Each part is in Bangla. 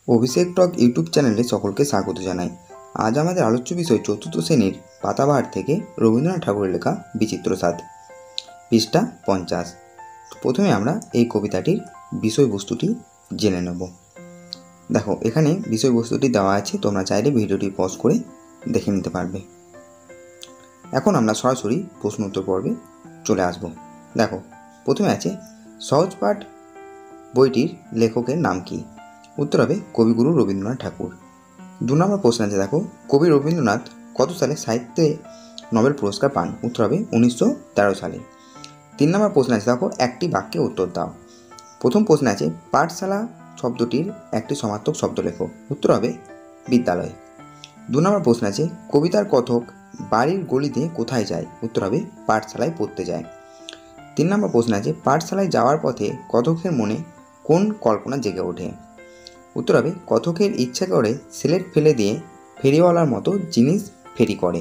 অভিষেক টক ইউটিউব চ্যানেলে সকলকে স্বাগত জানাই। আজ আমাদের আলোচ্য বিষয় চতুর্থ শ্রেণীর পাতাবাহার থেকে রবীন্দ্রনাথ ঠাকুরের লেখা বিচিত্র স্বাদ, পৃষ্ঠা 50। প্রথমে আমরা এই কবিতাটির বিষয়বস্তুটি জেনে নেব। দেখো, এখানে বিষয়বস্তুটি দেওয়া আছে, তোমরা চাইলে ভিডিওটি পজ করে দেখে নিতে পারবে। এখন আমরা সরাসরি প্রশ্ন উত্তর পর্বে চলে আসব। দেখো, প্রথমে আছে সহজ পাঠ বইটির লেখকের নাম কি? উত্তর হবে কবিগুরু রবীন্দ্রনাথ ঠাকুর। 2 নম্বর প্রশ্ন আছে, দেখো কবি রবীন্দ্রনাথ কত সালে সাহিত্যে নোবেল পুরস্কার পান? উত্তর হবে 1913 সালে। 3 নম্বর প্রশ্ন আছে, দেখো একটি বাক্যে উত্তর দাও। প্রথম প্রশ্ন আছে পাঠশালা শব্দটির একটি সমার্থক শব্দ লেখো। উত্তর হবে বিদ্যালয়। 2 নম্বর প্রশ্ন আছে কবিতার কথক বাড়ির গলি দিয়ে কোথায় যায়? উত্তর হবে পাঠশালায় পড়তে যায়। 3 নম্বর প্রশ্ন আছে পাঠশালায় যাওয়ার পথে কথকের মনে কোন কল্পনা জেগে ওঠে? উত্তর হবে কথকের ইচ্ছা করে সিলেট ফেলে দিয়ে ফেরিওয়ালার মতো জিনিস ফেরি করে।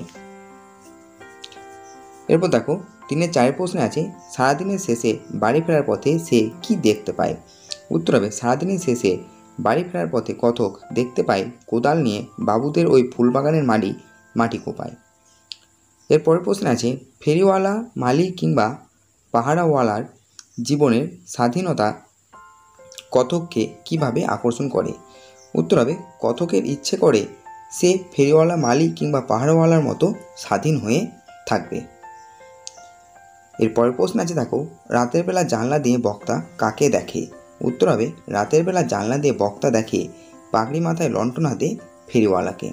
এরপর দেখো 3-4 প্রশ্নে আছে সারাদিনের শেষে বাড়ি ফেরার পথে সে কি দেখতে পায়? উত্তর হবে সারাদিনের শেষে বাড়ি ফেরার পথে কথক দেখতে পায় কোদাল নিয়ে বাবুদের ওই ফুলবাগানের মাটি কোপায়। এরপরের প্রশ্ন আছে ফেরিওয়ালা মালিক কিংবা পাহারাওয়ালার জীবনের স্বাধীনতা কথককে কিভাবে আকর্ষণ করে? উত্তর হবে কথকের ইচ্ছে করে সে ফেরিওয়ালা মালিক কিংবা পাহাড়ওয়ালার মতো স্বাধীন হয়ে থাকবে। এরপরের প্রশ্ন আছে, দেখো রাতের বেলা জানলা দিয়ে বক্তা কাকে দেখে? উত্তর হবে রাতের বেলা জানলা দিয়ে বক্তা দেখে পাগড়ি মাথায় লণ্ঠন হাতে ফেরিওয়ালাকে।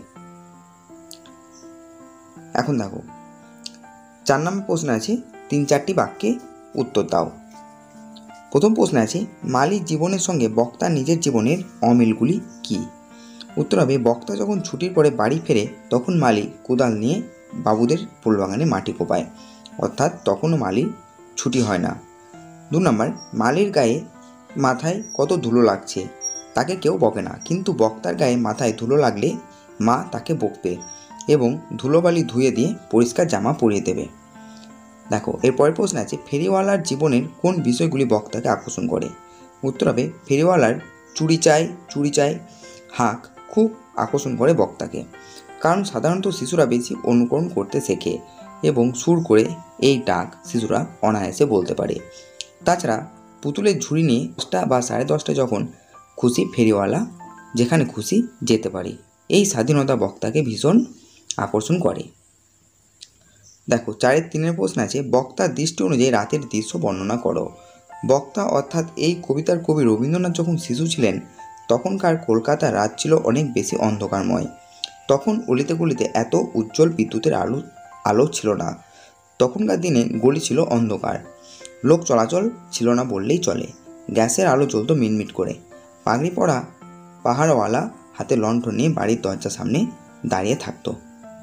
এখন দেখো 4 নম্বর প্রশ্ন আছে 3-4টি বাক্যে উত্তর দাও। প্রথম প্রশ্ন আছে মালিক জীবনের সঙ্গে বক্তার নিজের জীবনের অমিলগুলি কি? উত্তর হবে বক্তা যখন ছুটির পরে বাড়ি ফেরে তখন মালি কোদাল নিয়ে বাবুদের ফুলবাগানে মাটি কোপায়, অর্থাৎ তখনও মালির ছুটি হয় না। 2 নম্বর মালির গায়ে মাথায় কত ধুলো লাগছে তাকে কেউ বকে না, কিন্তু বক্তার গায়ে মাথায় ধুলো লাগলে মা তাকে বকবে এবং ধুলোবালি ধুয়ে দিয়ে পরিষ্কার জামা পরিয়ে দেবে। দেখো এরপরের প্রশ্ন আছে ফেরিওয়ালার জীবনের কোন বিষয়গুলি বক্তাকে আকর্ষণ করে? উত্তর হবে ফেরিওয়ালার চুরি চাই হাঁক খুব আকর্ষণ করে বক্তাকে, কারণ সাধারণত শিশুরা বেশি অনুকরণ করতে শেখে এবং সুর করে এই ডাক শিশুরা অনায়াসে বলতে পারে। তাছাড়া পুতুলের ঝুড়ি নিয়ে 10টা বা 10:30 যখন খুশি ফেরিওয়ালা যেখানে খুশি যেতে পারে, এই স্বাধীনতা বক্তাকে ভীষণ আকর্ষণ করে। দেখো 4-3 প্রশ্ন আছে বক্তার দৃষ্টি অনুযায়ী রাতের দৃশ্য বর্ণনা করো। বক্তা অর্থাৎ এই কবিতার কবি রবীন্দ্রনাথ যখন শিশু ছিলেন তখনকার কলকাতার রাত ছিল অনেক বেশি অন্ধকারময়। তখন অলিতে গলিতে এত উজ্জ্বল বিদ্যুতের আলো ছিল না। তখনকার দিনে গলি ছিল অন্ধকার, লোক চলাচল ছিল না বললেই চলে। গ্যাসের আলো জ্বলত মিটমিট করে। পাগড়ি পরা পাহাড়ওয়ালা হাতে লণ্ঠন নিয়ে বাড়ির দরজার সামনে দাঁড়িয়ে থাকতো।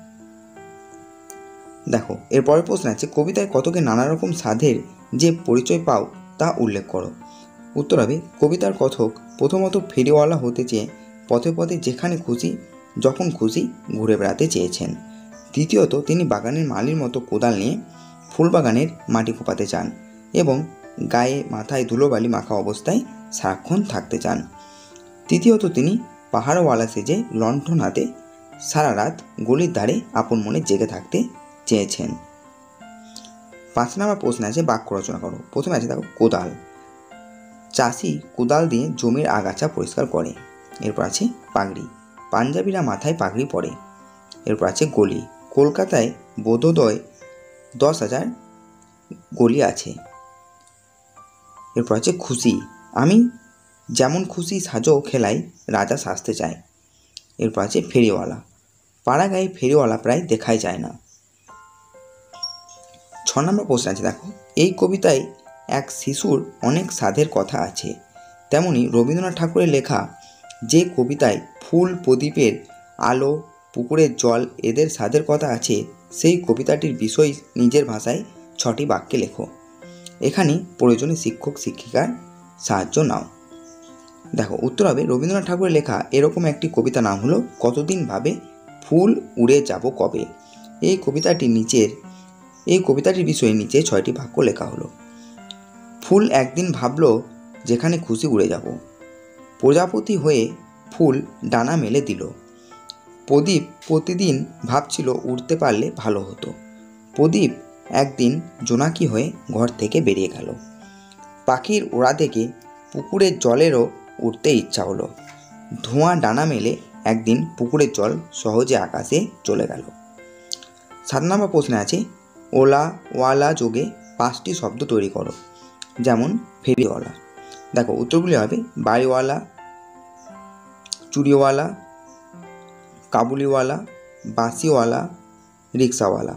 দেখো এরপরের প্রশ্ন আছে কবিতায় কথকের নানা রকম সাধের যে পরিচয় পাও তা উল্লেখ করো। উত্তর হবে কবিতার কথক প্রথমত ফেরিওয়ালা হতে চেয়ে পথে পথে যেখানে খুশি যখন খুশি ঘুরে বেড়াতে চেয়েছেন। দ্বিতীয়ত তিনি বাগানের মালির মতো কোদাল নিয়ে ফুলবাগানের মাটি কোপাতে চান এবং গায়ে মাথায় ধুলোবালি মাখা অবস্থায় সারাক্ষণ থাকতে চান। তৃতীয়ত তিনি পাহাড়ওয়ালা সেজে লণ্ঠন হাতে সারা রাত গলির ধারে আপন মনে জেগে থাকতে চেয়েছেন। 5 নম্বর প্রশ্ন আছে বাক্য রচনা করো। প্রথমে আছে দেখো কোদাল, চাষি কোদাল দিয়ে জমির আগাছা পরিষ্কার করে। এরপর আছে পাগড়ি, পাঞ্জাবিরা মাথায় পাগড়ি পরে। এরপর আছে গলি, কলকাতায় বোধোদয় 10,000 গলি আছে। এরপর আছে খুশি, আমি যেমন খুশি সাজো খেলায় রাজা সাজতে চায়। এরপর আছে ফেরিওয়ালা, পাড়া গায়ে ফেরিওয়ালা প্রায় দেখাই যায় না। 6 নম্বর প্রশ্ন আছে দেখো এই কবিতায় এক শিশুর অনেক স্বাদের কথা আছে, তেমনি রবীন্দ্রনাথ ঠাকুরের লেখা যে কবিতায় ফুল প্রদীপের আলো পুকুরের জল এদের স্বাদের কথা আছে সেই কবিতাটির বিষয় নিজের ভাষায় 6টি বাক্যে লেখো। এখানে প্রয়োজনে শিক্ষক শিক্ষিকার সাহায্য নাও। দেখো উত্তর হবে রবীন্দ্রনাথ ঠাকুরের লেখা এরকম একটি কবিতা নাম হলো কতদিন ভাবে ফুল উড়ে যাব কবে। এই কবিতাটির বিষয়ে নিচে 6টি বাক্য লেখা হলো। ফুল একদিন ভাবলো যেখানে খুশি উড়ে যাব, প্রজাপতি হয়ে ফুল ডানা মেলে দিল। প্রদীপ প্রতিদিন ভাবছিল উড়তে পারলে ভালো হতো। প্রদীপ একদিন জোনাকি হয়ে ঘর থেকে বেরিয়ে গেল। পাখির ওড়া দেখে পুকুরের জলেরও উঠতে ইচ্ছা হলো। ধোঁয়া ডানা মেলে একদিন পুকুরের জল সহজে আকাশে চলে গেল। 7 নম্বর প্রশ্নে আছে ওলা ওয়ালা যোগে 5টি শব্দ তৈরি করো। যেমন ফেরিওয়ালা। দেখো উত্তরগুলি হবে বাড়িওয়ালা, চুড়িওয়ালা, কাবুলিওয়ালা, বাঁশিওয়ালা, রিক্সাওয়ালা।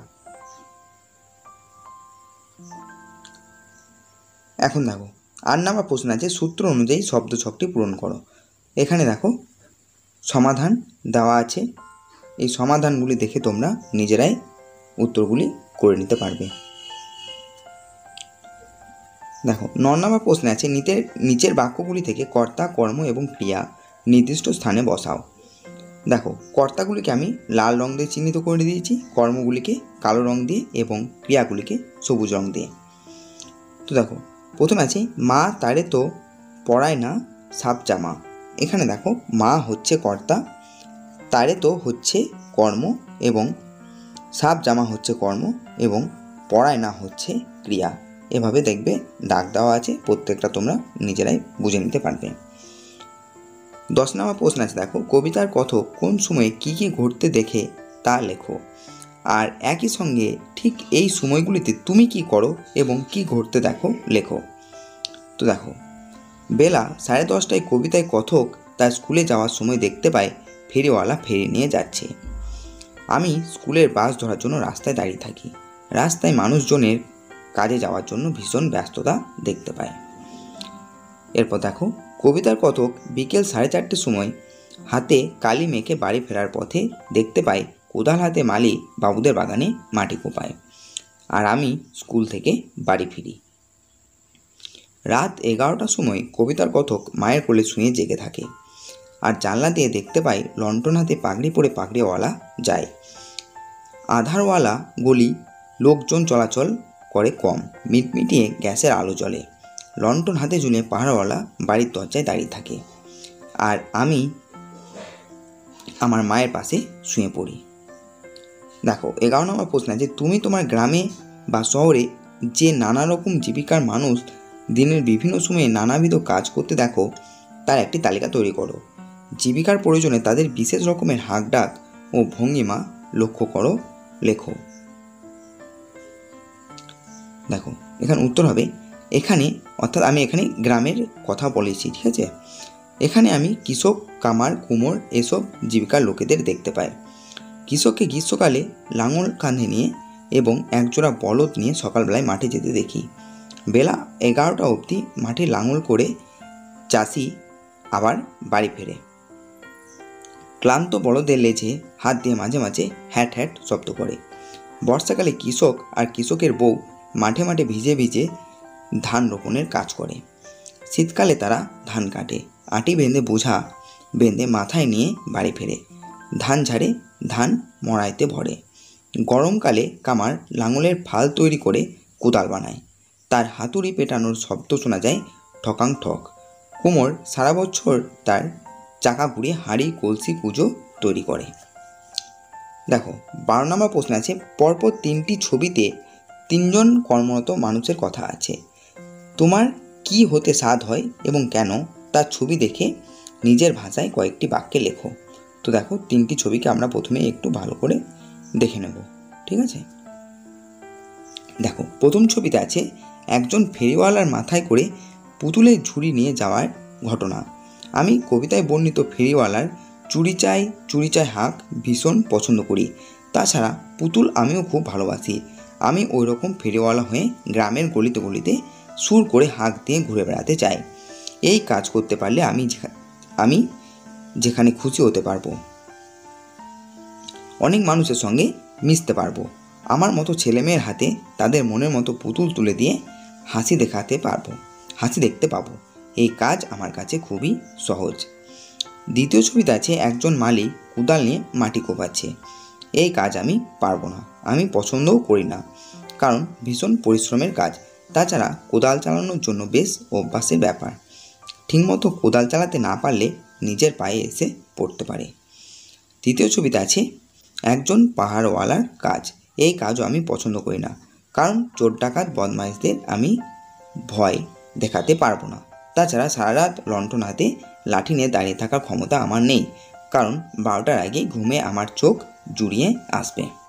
এখন দেখো 8 নম্বর প্রশ্ন আছে সূত্র অনুযায়ী শব্দ ছকটি পূরণ করো। এখানে দেখো সমাধান দেওয়া আছে। এই সমাধানগুলি দেখে তোমরা নিজেরাই উত্তরগুলি করে নিতে পারবে। দেখো 9 নম্বর প্রশ্নে আছে নিচের বাক্যগুলি থেকে কর্তা, কর্ম এবং ক্রিয়া নির্দিষ্ট স্থানে বসাও। দেখো কর্তাগুলিকে আমি লাল রং দিয়ে চিহ্নিত করে দিয়েছি, কর্মগুলিকে কালো রং দিয়ে এবং ক্রিয়াগুলিকে সবুজ রং দিয়ে। তো দেখো প্রথমে আছে মা তারে তো পড়ায় না সাপ জামা। এখানে দেখো মা হচ্ছে কর্তা, তারে তো হচ্ছে কর্ম এবং সাপ জামা হচ্ছে কর্ম এবং পড়ায় না হচ্ছে ক্রিয়া। এভাবে দেখবে দাগ দেওয়া আছে, প্রত্যেকটা তোমরা নিজেরাই বুঝে নিতে পারবে। 10 নম্বর প্রশ্ন আছে দেখো কবিতার কথক কোন সময়ে কী কী ঘটতে দেখে তা লেখো। আর একই সঙ্গে ঠিক এই সময়গুলিতে তুমি কি করো এবং কি ঘটতে দেখো লেখো। তো দেখো বেলা 10:30টায় কবিতায় কথক তার স্কুলে যাওয়ার সময় দেখতে পায় ফেরিওয়ালা ফেরি নিয়ে যাচ্ছে। আমি স্কুলের বাস ধরার জন্য রাস্তায় দাঁড়িয়ে থাকি। রাস্তায় মানুষজনের কাজে যাওয়ার জন্য ভীষণ ব্যস্ততা দেখতে পায়। এরপর দেখো কবিতার কথক বিকেল 4:30টার সময় হাতে কালি মেখে বাড়ি ফেরার পথে দেখতে পায় কোদাল হাতে মালি বাবুদের বাগানে মাটি কোপায়। আর আমি স্কুল থেকে বাড়ি ফিরি। রাত 11টার সময় কবিতার কথক মায়ের কোলে শুয়ে জেগে থাকে। আর জানলা দিয়ে দেখতে পায় লণ্ঠন হাতে পাগড়ি পরে পাগড়িওয়ালা যায়। আধারওয়ালা গলি লোকজন চলাচল করে কম, মিটমিটিয়ে গ্যাসের আলো জ্বলে। লণ্ঠন হাতে ঝুলিয়ে পাহাড়ওয়ালা বাড়ির দরজায় দাঁড়িয়ে থাকে। আর আমি আমার মায়ের পাশে শুয়ে পড়ি। দেখো 11 নম্বর প্রশ্ন আছে তুমি তোমার গ্রামে বা শহরে যে নানা রকম জীবিকার মানুষ দিনের বিভিন্ন সময়ে নানাবিধ কাজ করতে দেখো তার একটি তালিকা তৈরি করো। জীবিকার প্রয়োজনে তাদের বিশেষ রকমের হাঁক ডাক ও ভঙ্গিমা লক্ষ্য করো, লেখো। দেখো এখানে উত্তর হবে এখানে, অর্থাৎ আমি এখানে গ্রামের কথা বলেছি, ঠিক আছে। এখানে আমি কৃষক, কামার, কুমোর এসব জীবিকার লোকেদের দেখতে পাই। কৃষককে গ্রীষ্মকালে লাঙল কাঁধে নিয়ে এবং একজোড়া বলদ নিয়ে সকালবেলায় মাঠে যেতে দেখি। বেলা 11টা অবধি মাঠে লাঙল করে চাষি আবার বাড়ি ফেরে। ক্লান্ত বলদের লেজে হাত দিয়ে মাঝে মাঝে হ্যাট হ্যাট শব্দ করে। বর্ষাকালে কৃষক আর কৃষকের বউ মাঠে মাঠে ভিজে ভিজে ধান রোপণের কাজ করে। শীতকালে তারা ধান কাটে, আটি বেঁধে বোঝা বেঁধে মাথায় নিয়ে বাড়ি ফেরে। ধান ঝাড়ে, ধান মড়াইতে ভরে। গরমকালে কামার লাঙলের ফাল তৈরি করে কোদাল বানায়। তার হাতুড়ি পেটানোর শব্দ শোনা যায় ঠকাং ঠক। কুমোর সারা বছর তার চাকা ঘুরিয়ে হাঁড়ি কলসি পুজো তৈরি করে। দেখো 12 নম্বর প্রশ্ন আছে পরপর 3টি ছবিতে 3জন কর্মরত মানুষের কথা আছে। তোমার কি হতে স্বাদ হয় এবং কেন তার ছবি দেখে নিজের ভাষায় কয়েকটি বাক্যে লেখো। তো দেখো 3টি ছবিকে আমরা প্রথমে একটু ভালো করে দেখে নেব, ঠিক আছে। দেখো প্রথম ছবিতে আছে একজন ফেরিওয়ালার মাথায় করে পুতুলের ঝুড়ি নিয়ে যাওয়ার ঘটনা। আমি কবিতায় বর্ণিত ফেরিওয়ালার চুরি চাই হাঁক ভীষণ পছন্দ করি। তাছাড়া পুতুল আমিও খুব ভালোবাসি। আমি ওই রকম ফেরিওয়ালা হয়ে গ্রামের গলিতে গলিতে সুর করে হাঁক দিয়ে ঘুরে বেড়াতে চাই। এই কাজ করতে পারলে আমি যেখানে খুশি হতে পারবো, অনেক মানুষের সঙ্গে মিশতে পারবো। আমার মতো ছেলেমেয়ের হাতে তাদের মনের মতো পুতুল তুলে দিয়ে হাসি দেখতে পাবো। এই কাজ আমার কাছে খুবই সহজ। দ্বিতীয় ছবিতে আছে একজন মালি কোদাল নিয়ে মাটি কোপাচ্ছে। এই কাজ আমি পারবো না, আমি পছন্দও করি না, কারণ ভীষণ পরিশ্রমের কাজ। তাছাড়া কোদাল চালানোর জন্য বেশ অভ্যাসের ব্যাপার। ঠিকমতো কোদাল চালাতে না পারলে নিজের পায়ে এসে পড়তে পারে। তৃতীয় ছবিতে আছে একজন পাহাড়ওয়ালার কাজ। এই কাজও আমি পছন্দ করি না, কারণ চোর ডাকাত বদমাইশদের আমি ভয় দেখাতে পারবো না। তাছাড়া সারা রাত লণ্ঠন হাতে লাঠি নিয়ে দাঁড়িয়ে থাকার ক্ষমতা আমার নেই, কারণ 12টার আগে ঘুমে আমার চোখ জুড়িয়ে আসবে।